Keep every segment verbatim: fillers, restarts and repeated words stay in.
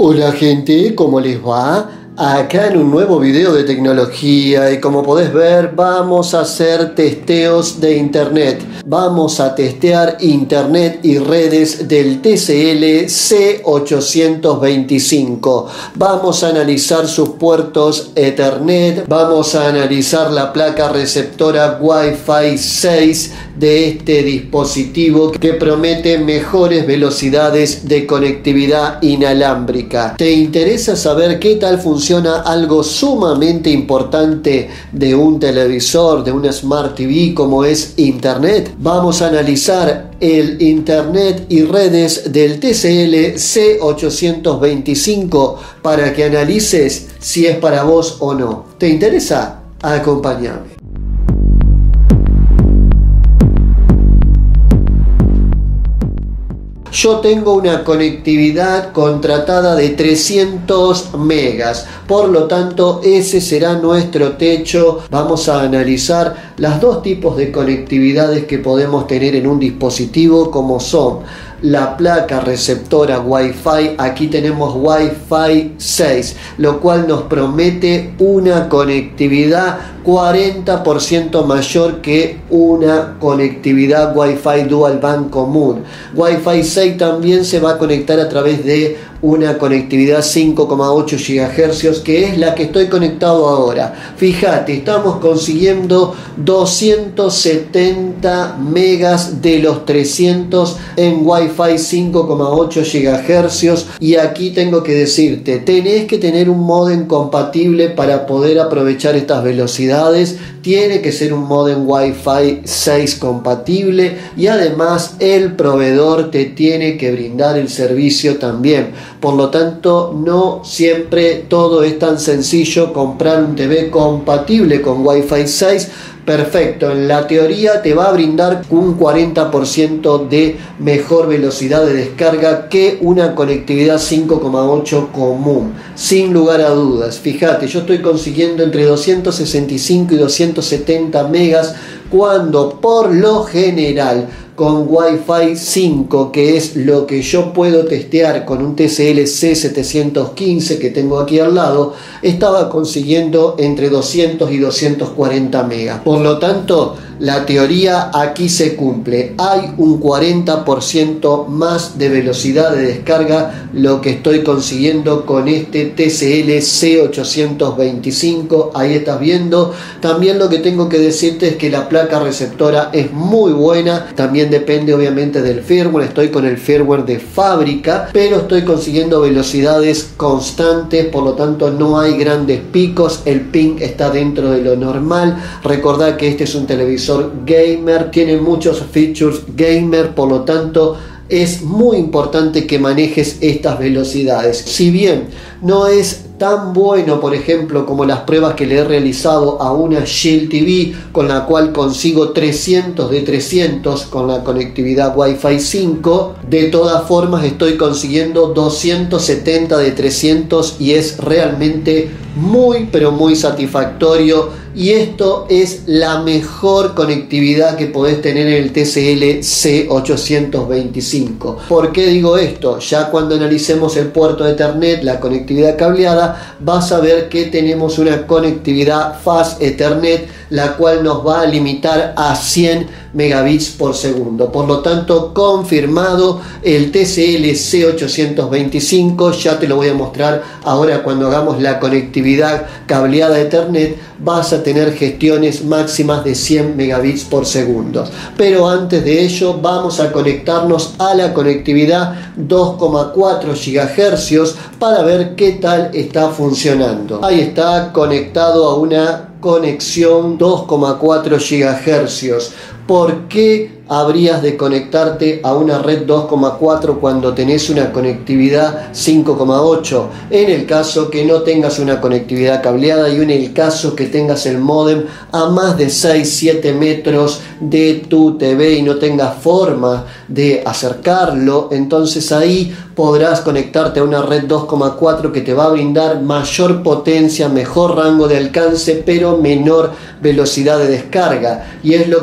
Hola gente, ¿cómo les va? Acá en un nuevo video de tecnología y como podés ver vamos a hacer testeos de internet. Vamos a testear internet y redes del T C L C ochocientos veinticinco. Vamos a analizar sus puertos Ethernet. Vamos a analizar la placa receptora Wi-Fi seis de este dispositivo que promete mejores velocidades de conectividad inalámbrica. ¿Te interesa saber qué tal funciona algo sumamente importante de un televisor, de una Smart T V como es internet? Vamos a analizar el internet y redes del T C L C ochocientos veinticinco para que analices si es para vos o no. ¿Te interesa? Acompáñame. Yo tengo una conectividad contratada de trescientos megas, por lo tanto ese será nuestro techo. Vamos a analizar los dos tipos de conectividades que podemos tener en un dispositivo, como son la placa receptora Wi-Fi. Aquí tenemos Wi-Fi seis, lo cual nos promete una conectividad cuarenta por ciento mayor que una conectividad Wi-Fi Dual Band común. Wi-Fi seis también se va a conectar a través de una conectividad cinco coma ocho gigahercios, que es la que estoy conectado ahora. Fíjate, estamos consiguiendo doscientos setenta megas de los trescientos en Wi-Fi cinco coma ocho gigahercios. Y aquí tengo que decirte, tenés que tener un módem compatible para poder aprovechar estas velocidades. Tiene que ser un módem Wi-Fi seis compatible y además el proveedor te tiene que brindar el servicio también. Por lo tanto, no siempre todo es tan sencillo. Comprar un T V compatible con Wi-Fi seis, perfecto, en la teoría te va a brindar un cuarenta por ciento de mejor velocidad de descarga que una conectividad cinco coma ocho común, sin lugar a dudas. Fíjate, yo estoy consiguiendo entre doscientos sesenta y cinco y doscientos setenta megas, cuando por lo general con Wi-Fi cinco, que es lo que yo puedo testear con un T C L C setecientos quince que tengo aquí al lado, estaba consiguiendo entre doscientos y doscientos cuarenta megas. Por lo tanto, la teoría aquí se cumple. Hay un cuarenta por ciento más de velocidad de descarga, lo que estoy consiguiendo con este T C L C ochocientos veinticinco. Ahí estás viendo. También lo que tengo que decirte es que la placa receptora es muy buena. También depende obviamente del firmware. Estoy con el firmware de fábrica, pero estoy consiguiendo velocidades constantes, por lo tanto no hay grandes picos. El ping está dentro de lo normal. Recordad que este es un televisor gamer, tiene muchos features gamer, por lo tanto es muy importante que manejes estas velocidades. Si bien no es tan bueno, por ejemplo, como las pruebas que le he realizado a una Shield T V, con la cual consigo trescientos de trescientos con la conectividad Wi-Fi cinco, de todas formas estoy consiguiendo doscientos setenta de trescientos y es realmente muy pero muy satisfactorio. Y esto es la mejor conectividad que podés tener en el T C L C ochocientos veinticinco. ¿Por qué digo esto? Ya cuando analicemos el puerto Ethernet, la conectividad cableada, vas a ver que tenemos una conectividad Fast Ethernet, la cual nos va a limitar a cien megabits por segundo. Por lo tanto, confirmado el T C L C ochocientos veinticinco. Ya te lo voy a mostrar ahora cuando hagamos la conectividad cableada Ethernet. Vas a tener gestiones máximas de cien megabits por segundo. Pero antes de ello vamos a conectarnos a la conectividad dos coma cuatro gigahercios para ver qué tal está funcionando. Ahí está conectado a una conexión dos coma cuatro gigahercios. ¿Por qué habrías de conectarte a una red dos coma cuatro cuando tenés una conectividad cinco coma ocho? En el caso que no tengas una conectividad cableada y en el caso que tengas el módem a más de seis siete metros de tu T V y no tengas forma de acercarlo, entonces ahí podrás conectarte a una red dos coma cuatro que te va a brindar mayor potencia, mejor rango de alcance, pero menor velocidad de descarga, y es lo que vamos a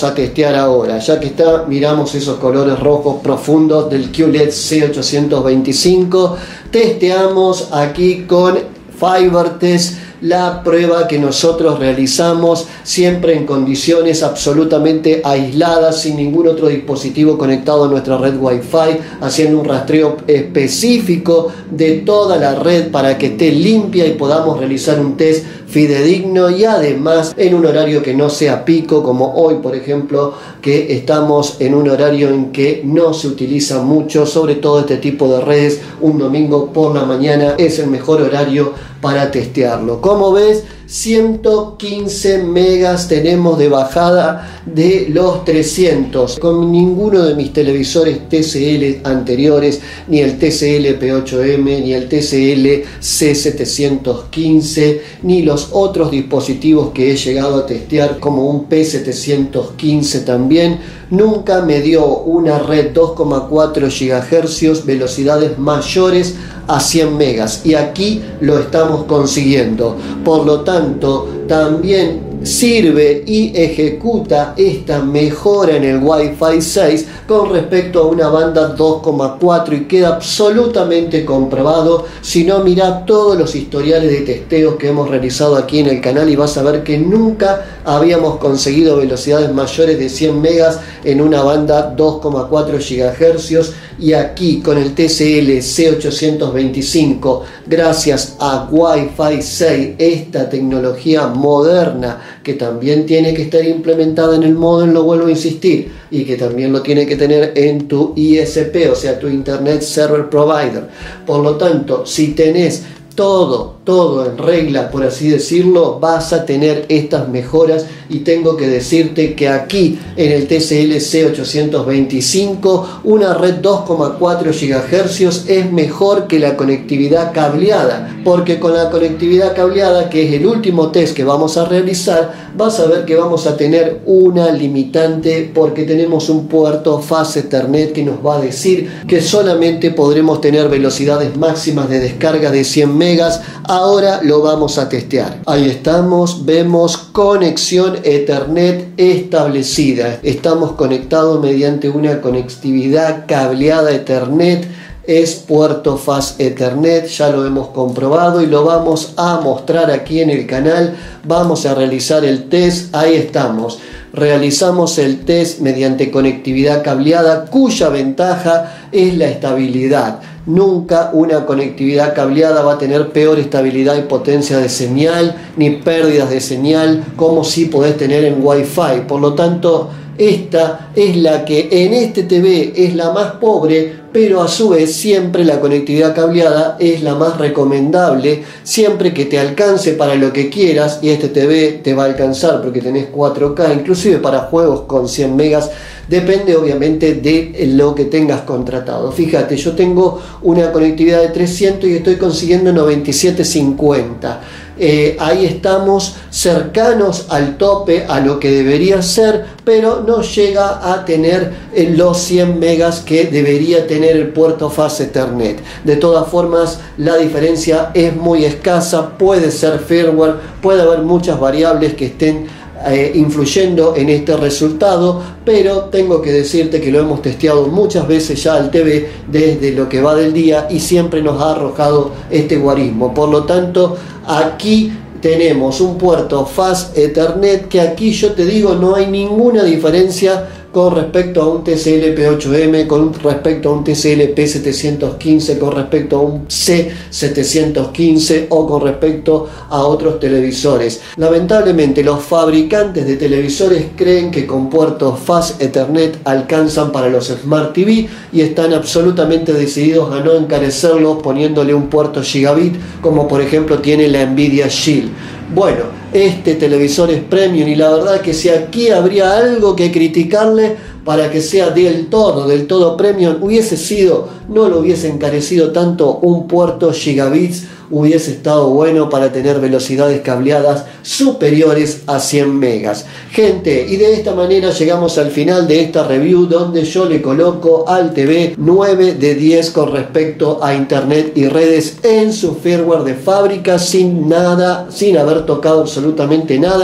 a testear ahora. Ya que está, miramos esos colores rojos profundos del Q L E D C ochocientos veinticinco. Testeamos aquí con FiberTest, la prueba que nosotros realizamos siempre en condiciones absolutamente aisladas, sin ningún otro dispositivo conectado a nuestra red Wi-Fi, haciendo un rastreo específico de toda la red para que esté limpia y podamos realizar un test fidedigno, y además en un horario que no sea pico, como hoy por ejemplo, que estamos en un horario en que no se utiliza mucho, sobre todo este tipo de redes. Un domingo por la mañana es el mejor horario para testearlo. Como ves, ciento quince megas tenemos de bajada de los trescientos. Con ninguno de mis televisores T C L anteriores, ni el T C L P ocho M, ni el T C L C setecientos quince, ni los otros dispositivos que he llegado a testear, como un P setecientos quince también, nunca me dio una red dos coma cuatro gigahercios, velocidades mayores a cien megas, y aquí lo estamos consiguiendo. Por lo tanto, también sirve y ejecuta esta mejora en el Wi-Fi seis con respecto a una banda dos coma cuatro, y queda absolutamente comprobado. Si no, mira todos los historiales de testeos que hemos realizado aquí en el canal y vas a ver que nunca habíamos conseguido velocidades mayores de cien megas en una banda dos coma cuatro gigahercios, y aquí con el T C L C ochocientos veinticinco, gracias a Wi-Fi seis, esta tecnología moderna que también tiene que estar implementada en el módem, lo vuelvo a insistir, y que también lo tiene que tener en tu I S P, o sea, tu Internet Server Provider. Por lo tanto, si tenés todo, todo en regla, por así decirlo, vas a tener estas mejoras. Y tengo que decirte que aquí en el T C L C ochocientos veinticinco, una red dos coma cuatro gigahercios es mejor que la conectividad cableada, porque con la conectividad cableada, que es el último test que vamos a realizar, vas a ver que vamos a tener una limitante, porque tenemos un puerto Fast Ethernet que nos va a decir que solamente podremos tener velocidades máximas de descarga de cien megas. Ahora lo vamos a testear. Ahí estamos, vemos conexión Ethernet establecida. Estamos conectados mediante una conectividad cableada Ethernet. Es puerto Fast Ethernet, ya lo hemos comprobado y lo vamos a mostrar aquí en el canal. Vamos a realizar el test. Ahí estamos. Realizamos el test mediante conectividad cableada, cuya ventaja es la estabilidad. Nunca una conectividad cableada va a tener peor estabilidad y potencia de señal, ni pérdidas de señal, como si podés tener en Wi-Fi. Por lo tanto, esta es la que en este T V es la más pobre, pero a su vez siempre la conectividad cableada es la más recomendable, siempre que te alcance para lo que quieras, y este T V te va a alcanzar porque tenés cuatro K, inclusive para juegos con cien megas, depende obviamente de lo que tengas contratado. Fíjate, yo tengo una conectividad de trescientos y estoy consiguiendo noventa y siete cincuenta. Eh, ahí estamos cercanos al tope, a lo que debería ser, pero no llega a tener eh, los cien megas que debería tener el puerto Fast Ethernet. De todas formas, la diferencia es muy escasa. Puede ser firmware, puede haber muchas variables que estén Eh, influyendo en este resultado, pero tengo que decirte que lo hemos testeado muchas veces ya al T V desde lo que va del día y siempre nos ha arrojado este guarismo. Por lo tanto, aquí tenemos un puerto Fast Ethernet que aquí yo te digo no hay ninguna diferencia con respecto a un T C L P ocho M, con respecto a un T C L P setecientos quince, con respecto a un C setecientos quince o con respecto a otros televisores. Lamentablemente los fabricantes de televisores creen que con puertos Fast Ethernet alcanzan para los Smart T V y están absolutamente decididos a no encarecerlos poniéndole un puerto Gigabit, como por ejemplo tiene la Nvidia Shield. Bueno, este televisor es premium y la verdad que si aquí habría algo que criticarle para que sea del todo, del todo premium, hubiese sido, no lo hubiese encarecido tanto un puerto Gigabits, hubiese estado bueno para tener velocidades cableadas superiores a cien megas. Gente, y de esta manera llegamos al final de esta review donde yo le coloco al T V nueve de diez con respecto a internet y redes en su firmware de fábrica, sin nada, sin haber tocado absolutamente nada,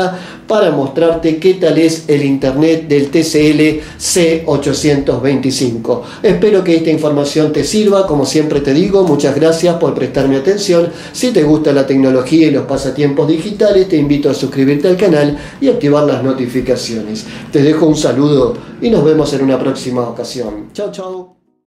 para mostrarte qué tal es el internet del T C L C ochocientos veinticinco. Espero que esta información te sirva. Como siempre te digo, muchas gracias por prestarme atención. Si te gusta la tecnología y los pasatiempos digitales, te invito a suscribirte al canal y activar las notificaciones. Te dejo un saludo y nos vemos en una próxima ocasión. Chao, chao.